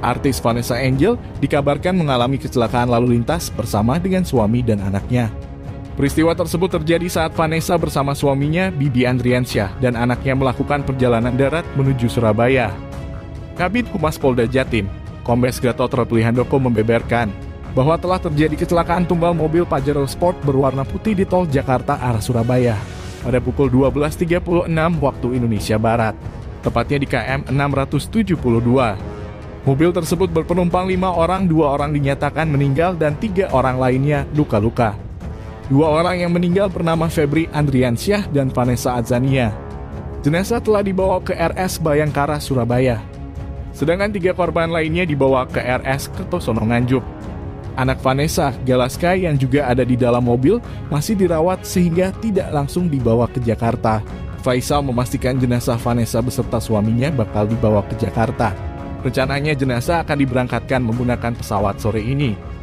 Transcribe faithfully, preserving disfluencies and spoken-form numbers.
Artis Vanessa Angel dikabarkan mengalami kecelakaan lalu lintas bersama dengan suami dan anaknya. Peristiwa tersebut terjadi saat Vanessa bersama suaminya, Bibi Andriansyah, dan anaknya melakukan perjalanan darat menuju Surabaya. Kabid Humas Polda Jatim, Kombes Gatot Rotlihandoko membeberkan bahwa telah terjadi kecelakaan tunggal mobil Pajero Sport berwarna putih di tol Jakarta arah Surabaya pada pukul dua belas tiga puluh enam waktu Indonesia Barat, tepatnya di K M enam ratus tujuh puluh dua. Mobil tersebut berpenumpang lima orang, dua orang dinyatakan meninggal dan tiga orang lainnya luka-luka. Dua orang yang meninggal bernama Febri Andriansyah dan Vanessa Azania. Jenazah telah dibawa ke R S Bayangkara, Surabaya. Sedangkan tiga korban lainnya dibawa ke R S Kertosono Nganjuk. Anak Vanessa, Galaska, yang juga ada di dalam mobil masih dirawat sehingga tidak langsung dibawa ke Jakarta. Faisal memastikan jenazah Vanessa beserta suaminya bakal dibawa ke Jakarta. Rencananya jenazah akan diberangkatkan menggunakan pesawat sore ini.